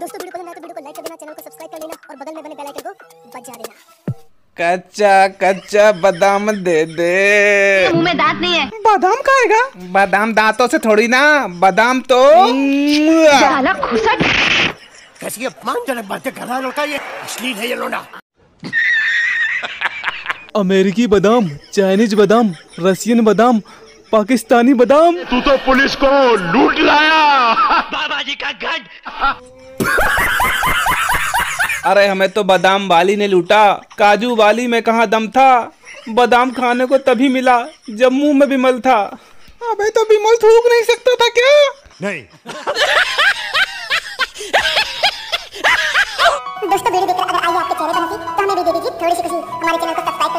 दोस्तों वीडियो पसंद आए तो वीडियो को लाइक कर देना, चैनल को सब्सक्राइब कर लेना और बगल में बने बेल आइकन को बजा देना। कच्चा कच्चा बादाम दे दे। मुंह में दांत नहीं है। बादाम खाएगा? बादाम दांतों से थोड़ी ना, बादाम तो साला खुसट। कैसी अपमानजनक बातें कर रहा है लड़का, ये अश्लील है ये लोना। अमेरिकी बादाम, चाइनीज बादाम, रशियन बादाम, पाकिस्तानी बादाम। तू तो पुलिस को लूट लाया। बाबा जी का गढ़। अरे हमें तो बादाम वाली ने लूटा, काजू वाली में कहाँ दम था। बादाम खाने को तभी मिला जब मुंह में बिमल था। अबे तो बिमल थूक नहीं सकता था क्या? नहीं। दोस्तों वीडियो देखकर अगर आइए आपके चेहरे पर हंसी तो हमें भी दे दीजिए थोड़ी सी खुशी। हमारे चैनल को सब्सक्राइब